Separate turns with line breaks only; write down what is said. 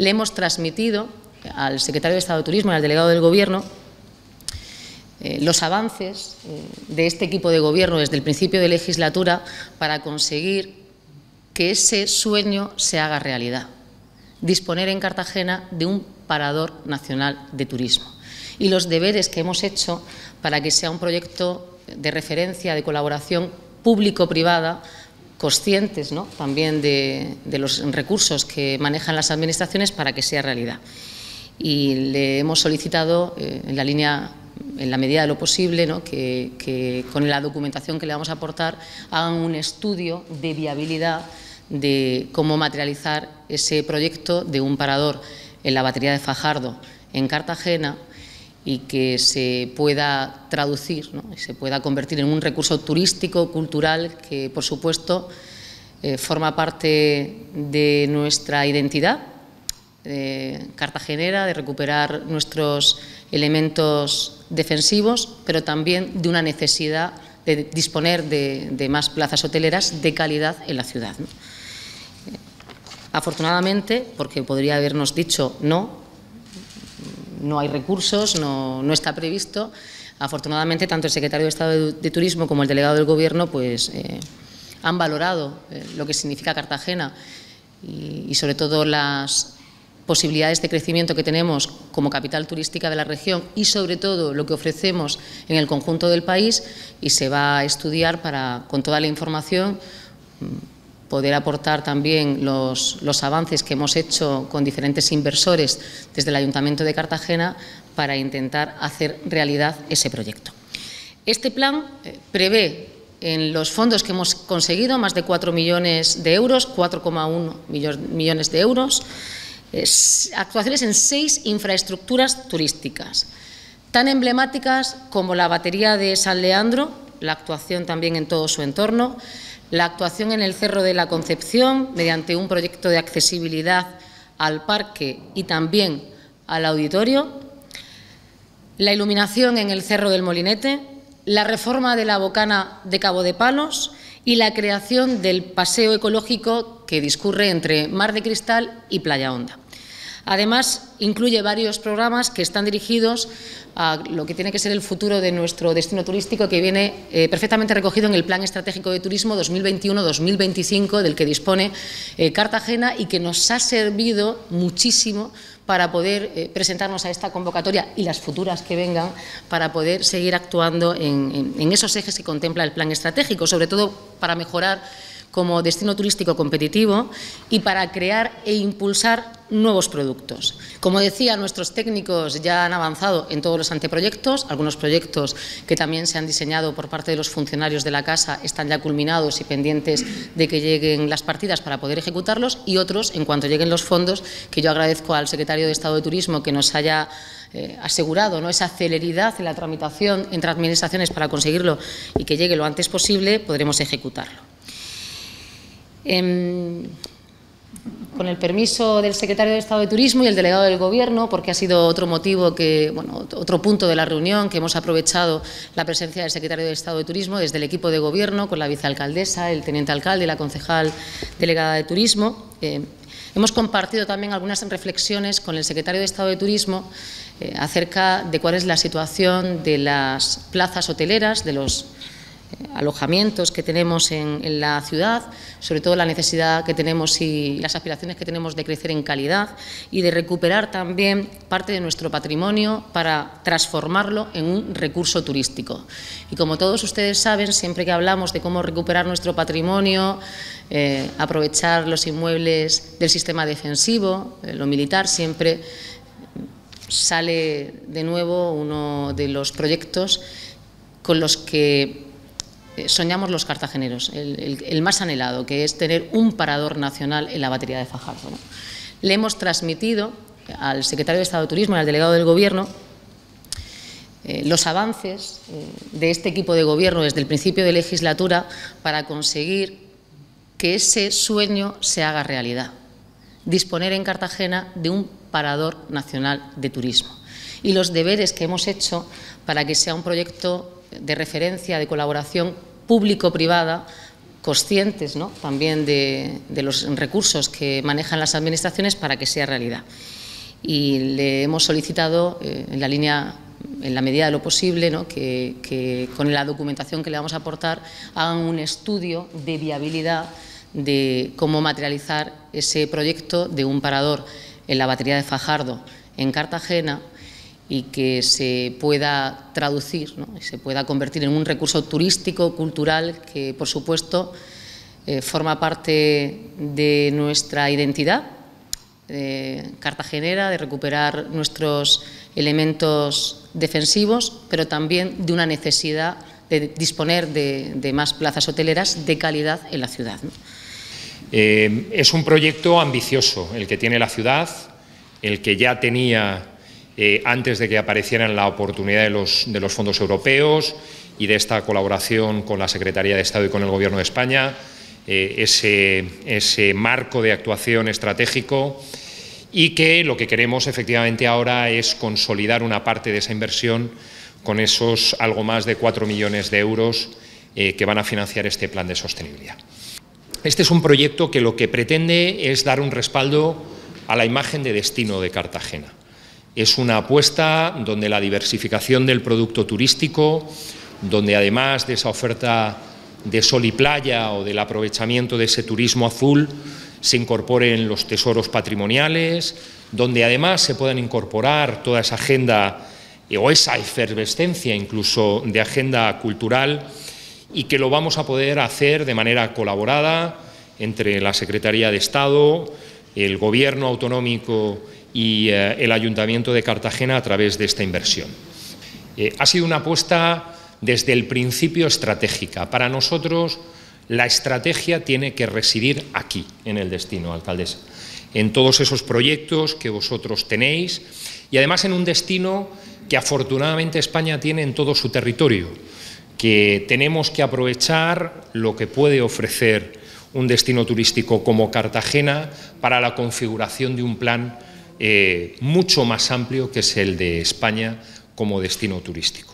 Le hemos transmitido al secretario de Estado de Turismo y al delegado del Gobierno los avances de este equipo de Gobierno desde el principio de legislatura para conseguir que ese sueño se haga realidad. Disponer en Cartagena de un parador nacional de turismo. Y los deberes que hemos hecho para que sea un proyecto de referencia, de colaboración público-privada, conscientes, ¿no?, también de los recursos que manejan las administraciones para que sea realidad. Y le hemos solicitado, en la medida de lo posible, ¿no?, que con la documentación que le vamos a aportar hagan un estudio de viabilidad de cómo materializar ese proyecto de un parador en la batería de Fajardo, en Cartagena, y que se pueda traducir, ¿no?, se pueda convertir en un recurso turístico, cultural, que, por supuesto, forma parte de nuestra identidad cartagenera, de recuperar nuestros elementos defensivos, pero también de una necesidad de disponer de más plazas hoteleras de calidad en la ciudad, ¿no? Afortunadamente, porque podría habernos dicho no hay recursos, no está previsto, afortunadamente tanto el secretario de Estado de Turismo como el delegado del Gobierno pues, han valorado lo que significa Cartagena y sobre todo las posibilidades de crecimiento que tenemos como capital turística de la región y sobre todo lo que ofrecemos en el conjunto del país, y se va a estudiar para, con toda la información, poder aportar también los avances que hemos hecho con diferentes inversores desde el Ayuntamiento de Cartagena para intentar hacer realidad ese proyecto. Este plan prevé en los fondos que hemos conseguido más de 4 millones de euros, 4,1 millones de euros, actuaciones en 6 infraestructuras turísticas, tan emblemáticas como la batería de San Leandro, la actuación también en todo su entorno, la actuación en el Cerro de la Concepción mediante un proyecto de accesibilidad al parque y también al auditorio, la iluminación en el Cerro del Molinete, la reforma de la Bocana de Cabo de Palos y la creación del paseo ecológico que discurre entre Mar de Cristal y Playa Honda. Además, incluye varios programas que están dirigidos a lo que tiene que ser el futuro de nuestro destino turístico, que viene perfectamente recogido en el Plan Estratégico de Turismo 2021-2025, del que dispone Cartagena y que nos ha servido muchísimo para poder presentarnos a esta convocatoria y las futuras que vengan, para poder seguir actuando en esos ejes que contempla el Plan Estratégico, sobre todo para mejorar como destino turístico competitivo y para crear e impulsar nuevos productos. Como decía, nuestros técnicos ya han avanzado en todos los anteproyectos, algunos proyectos que también se han diseñado por parte de los funcionarios de la Casa están ya culminados y pendientes de que lleguen las partidas para poder ejecutarlos, y otros, en cuanto lleguen los fondos, que yo agradezco al secretario de Estado de Turismo que nos haya asegurado, ¿no?, esa celeridad en la tramitación entre administraciones para conseguirlo y que llegue lo antes posible, podremos ejecutarlo. Con el permiso del secretario de Estado de Turismo y el delegado del Gobierno, porque ha sido otro motivo otro punto de la reunión que hemos aprovechado la presencia del secretario de Estado de Turismo desde el equipo de Gobierno, con la vicealcaldesa, el teniente alcalde y la concejal delegada de Turismo. Hemos compartido también algunas reflexiones con el secretario de Estado de Turismo acerca de cuál es la situación de las plazas hoteleras, de los alojamientos que tenemos en la ciudad, sobre todo la necesidad que tenemos y las aspiraciones que tenemos de crecer en calidad y de recuperar también parte de nuestro patrimonio para transformarlo en un recurso turístico. Y como todos ustedes saben, siempre que hablamos de cómo recuperar nuestro patrimonio, aprovechar los inmuebles del sistema defensivo, lo militar, siempre sale de nuevo uno de los proyectos con los que soñamos los cartageneros, el más anhelado, que es tener un parador nacional en la batería de Fajardo, ¿no? Le hemos transmitido al secretario de Estado de Turismo y al delegado del Gobierno los avances de este equipo de Gobierno desde el principio de legislatura para conseguir que ese sueño se haga realidad. Disponer en Cartagena de un parador nacional de turismo. Y los deberes que hemos hecho para que sea un proyecto de referencia, de colaboración público-privada, conscientes, ¿no?, también de los recursos que manejan las administraciones para que sea realidad. Y le hemos solicitado, en la medida de lo posible, ¿no?, que con la documentación que le vamos a aportar hagan un estudio de viabilidad de cómo materializar ese proyecto de un parador en la batería de Fajardo, en Cartagena, y que se pueda traducir, ¿no?, y se pueda convertir en un recurso turístico, cultural, que por supuesto forma parte de nuestra identidad cartagenera, de recuperar nuestros elementos defensivos, pero también de una necesidad de disponer de más plazas hoteleras de calidad en la ciudad, ¿no?
Es un proyecto ambicioso el que tiene la ciudad, el que ya tenía antes de que aparecieran la oportunidad de los fondos europeos y de esta colaboración con la Secretaría de Estado y con el Gobierno de España, ese marco de actuación estratégico, y que lo que queremos efectivamente ahora es consolidar una parte de esa inversión con esos algo más de 4 millones de euros que van a financiar este plan de sostenibilidad. Este es un proyecto que lo que pretende es dar un respaldo a la imagen de destino de Cartagena. Es una apuesta donde la diversificación del producto turístico, donde además de esa oferta de sol y playa o del aprovechamiento de ese turismo azul, se incorporen los tesoros patrimoniales, donde además se puedan incorporar toda esa agenda o esa efervescencia incluso de agenda cultural, y que lo vamos a poder hacer de manera colaborada entre la Secretaría de Estado, el Gobierno autonómico y el Ayuntamiento de Cartagena a través de esta inversión. Ha sido una apuesta desde el principio estratégica. Para nosotros la estrategia tiene que residir aquí, en el destino, alcaldesa, en todos esos proyectos que vosotros tenéis, y además en un destino que afortunadamente España tiene en todo su territorio, que tenemos que aprovechar lo que puede ofrecer un destino turístico como Cartagena para la configuración de un plan mucho más amplio, que es el de España como destino turístico.